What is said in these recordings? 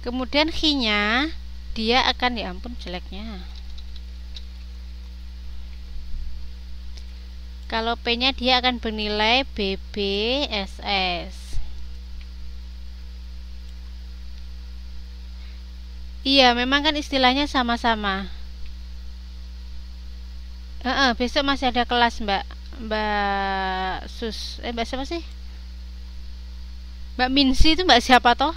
Kemudian H-nya dia akan, ya ampun jeleknya, kalau P-nya dia akan bernilai BBSS. Iya, memang kan istilahnya sama-sama. Besok masih ada kelas Mbak Sus. Mbak siapa sih? Mbak Minsi itu Mbak siapa toh?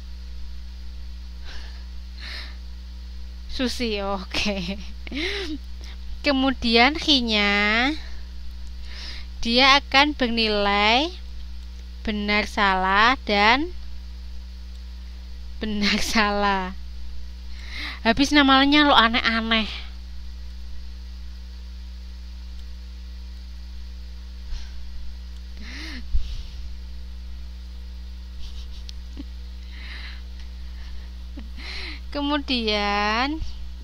Susi, oke. Kemudian H-nya dia akan bernilai benar salah dan benar salah. Habis namanya lo aneh-aneh. Kemudian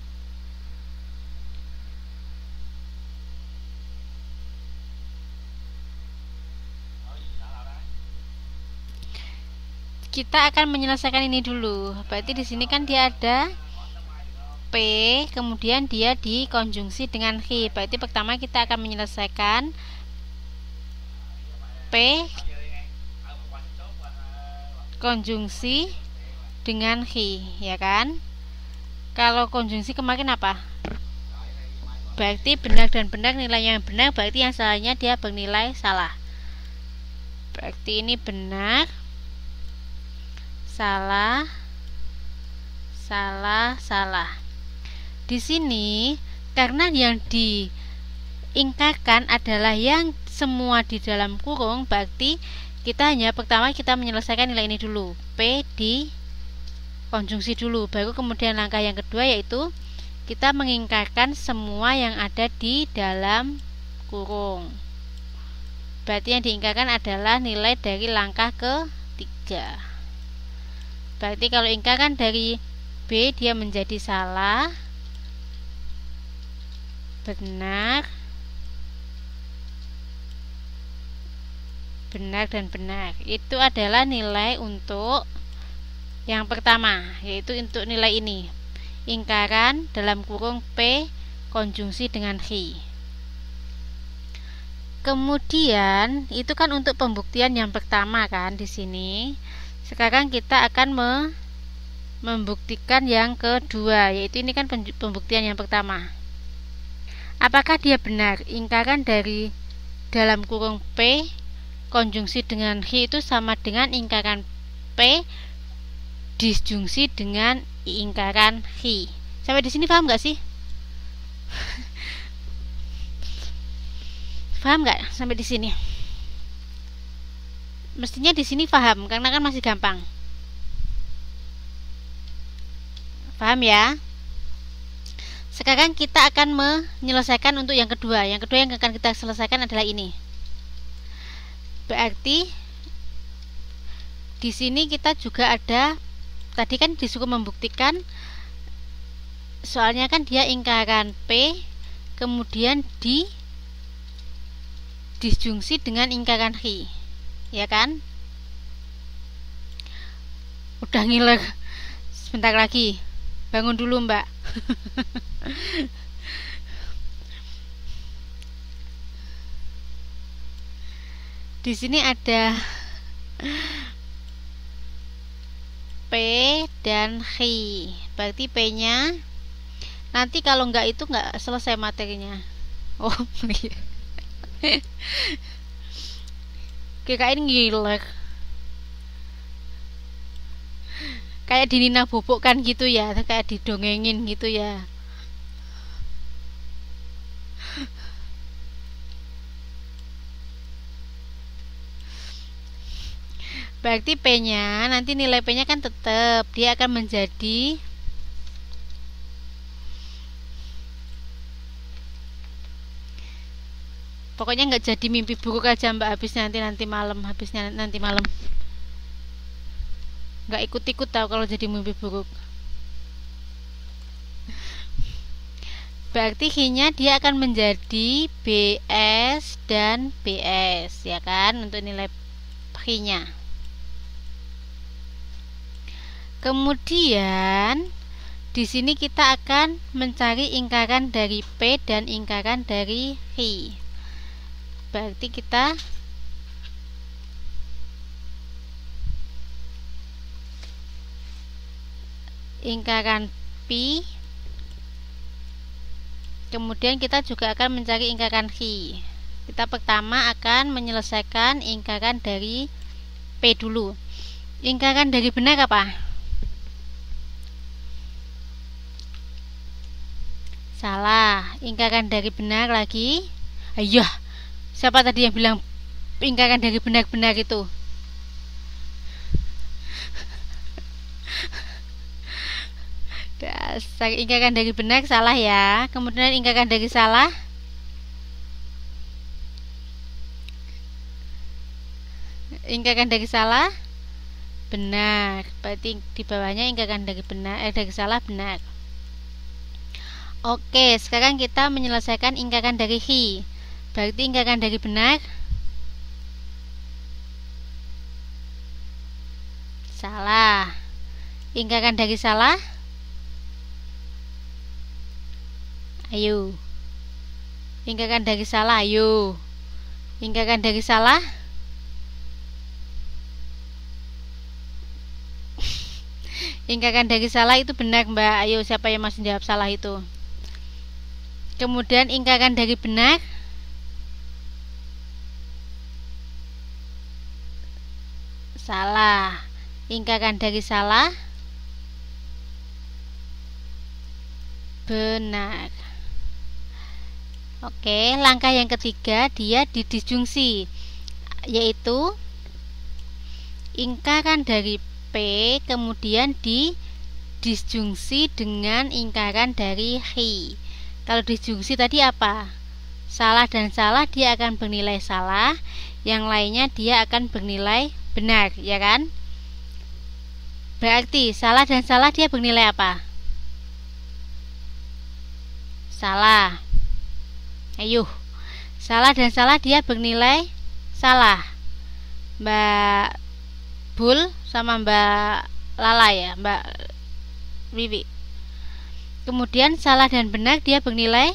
kita akan menyelesaikan ini dulu. Berarti di sini kan dia ada P, kemudian dia dikonjungsi dengan H. Berarti pertama kita akan menyelesaikan P konjungsi dengan H, ya kan? Kalau konjungsi kemarin apa? Berarti benar dan benar, nilainya yang benar, berarti yang salahnya dia bernilai salah. Berarti ini benar, salah, salah, salah. Di sini karena yang diingkarkan adalah yang semua di dalam kurung, berarti kita hanya pertama kita menyelesaikan nilai ini dulu. P di konjungsi dulu, baru kemudian langkah yang kedua yaitu kita mengingkarkan semua yang ada di dalam kurung. Berarti yang diingkarkan adalah nilai dari langkah ketiga. Berarti kalau ingkarkan dari B dia menjadi salah, benar, benar dan benar. Itu adalah nilai untuk yang pertama, yaitu untuk nilai ini, ingkaran dalam kurung P konjungsi dengan H. Kemudian itu kan untuk pembuktian yang pertama kan di sini. Sekarang kita akan membuktikan yang kedua, yaitu ini kan pembuktian yang pertama. Apakah dia benar? Ingkaran dari dalam kurung P konjungsi dengan H itu sama dengan ingkaran P disjungsi dengan ingkaran H. Sampai di sini paham nggak sih? Paham nggak sampai di sini? Mestinya di sini paham karena kan masih gampang. Paham ya? Sekarang kita akan menyelesaikan untuk yang kedua. Yang kedua yang akan kita selesaikan adalah ini. Berarti di sini kita juga ada, tadi kan disuruh membuktikan, soalnya kan dia ingkaran P kemudian disjungsi dengan ingkaran H, ya kan? Udah ngiler, sebentar lagi, bangun dulu mbak. Di sini ada P dan H, berarti P nya nanti kalau enggak itu enggak selesai materinya. Oh iya. Kirain ngiler, kayak di Nina Bobok kan gitu ya, kayak didongengin gitu ya. Berarti P nya nanti nilai P nya kan tetap dia akan menjadi pokoknya nggak jadi mimpi buruk aja mbak, habisnya nanti malam, habisnya nanti malam nggak ikut-ikut tahu kalau jadi mimpi buruk. Berarti H-nya dia akan menjadi BS dan BS, ya kan, untuk nilai H-nya. Kemudian di sini kita akan mencari ingkaran dari P dan ingkaran dari Hi. Berarti kita ingkaran Pi, kemudian kita juga akan mencari ingkaran Hi. Kita pertama akan menyelesaikan ingkaran dari P dulu. Ingkaran dari benar apa? Salah. Ingkaran dari benar lagi. Ayo, siapa tadi yang bilang ingkaran dari benar-benar itu? Dasar, ingkaran dari benar salah ya. Kemudian ingkaran dari salah. Ingkaran dari salah benar. Berarti di bawahnya ingkaran dari benar dari salah benar. Oke, sekarang kita menyelesaikan ingkaran dari Hi. Berarti ingkaran dari benar salah. Ingkaran dari salah, ayo. Ingkaran dari salah, ayo. Ingkaran dari salah, ingkaran dari salah itu benar, Mbak. Ayo, siapa yang masih jawab salah itu? Kemudian ingkaran dari benar salah. Ingkaran dari salah benar. Oke, langkah yang ketiga dia didisjungsi, yaitu ingkaran dari P kemudian didisjungsi dengan ingkaran dari Hi. Kalau disjungsi tadi apa? Salah dan salah dia akan bernilai salah, yang lainnya dia akan bernilai benar, ya kan? Berarti salah dan salah dia bernilai apa? Salah. Ayo. Salah dan salah dia bernilai salah. Mbak Bul sama Mbak Lala ya, Mbak Wiwi. Kemudian salah dan benar dia bernilai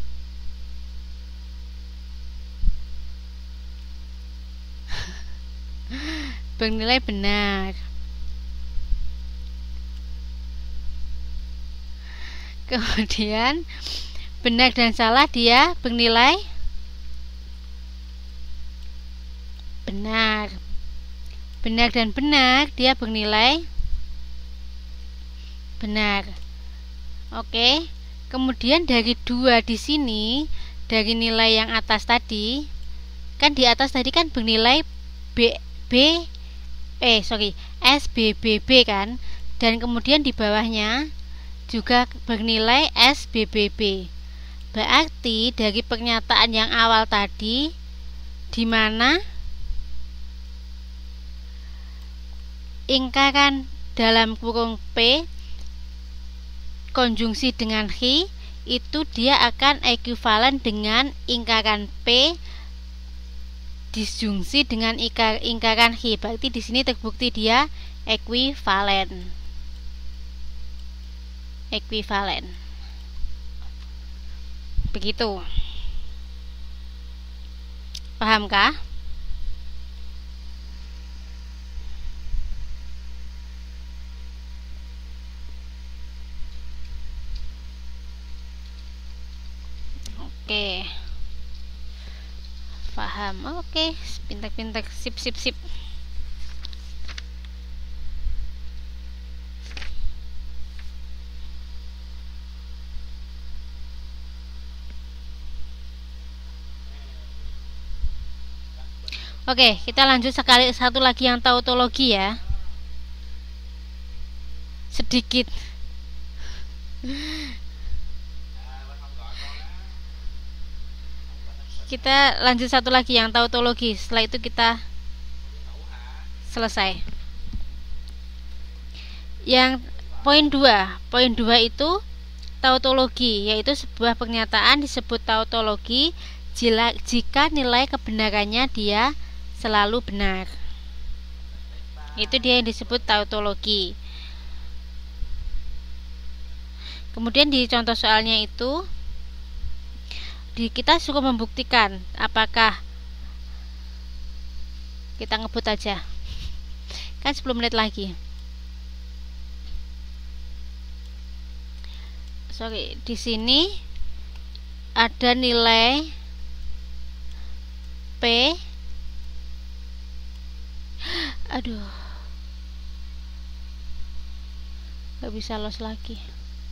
benar. Kemudian benar dan salah dia bernilai benar. Benar dan benar dia bernilai benar. Oke, kemudian dari dua di sini, dari nilai yang atas tadi, kan di atas tadi kan bernilai SBBB kan, dan kemudian di bawahnya juga bernilai SBBB. Berarti dari pernyataan yang awal tadi, di mana ingkaran dalam kurung P konjungsi dengan Hi itu dia akan ekuivalen dengan ingkaran P disjungsi dengan ingkaran Hi. Berarti di sini terbukti dia ekuivalen. Begitu. Pahamkah? Oke. Paham. Oke, pintar-pintar. Sip. Oke, kita lanjut satu lagi yang tautologi ya. Sedikit. Kita lanjut satu lagi yang tautologi. Setelah itu kita selesai. Yang poin 2 itu tautologi, yaitu sebuah pernyataan disebut tautologi jika nilai kebenarannya dia selalu benar. Itu dia yang disebut tautologi. Kemudian di contoh soalnya itu kita suka membuktikan apakah kita ngebut aja kan 10 menit lagi. Di sini ada nilai P. Aduh, nggak bisa los lagi.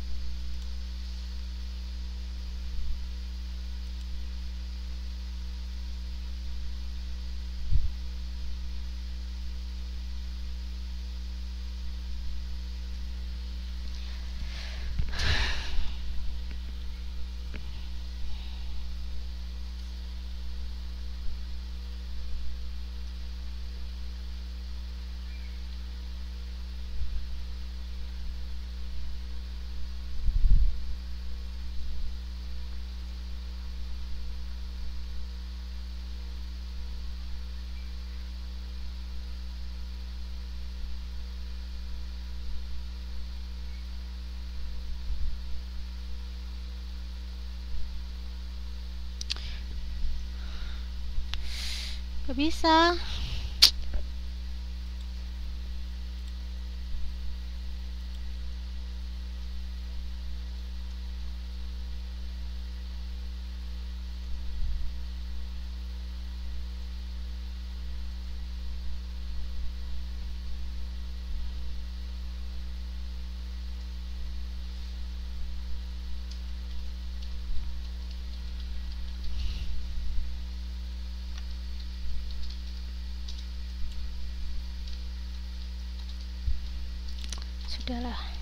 Gak bisa. Sudahlah.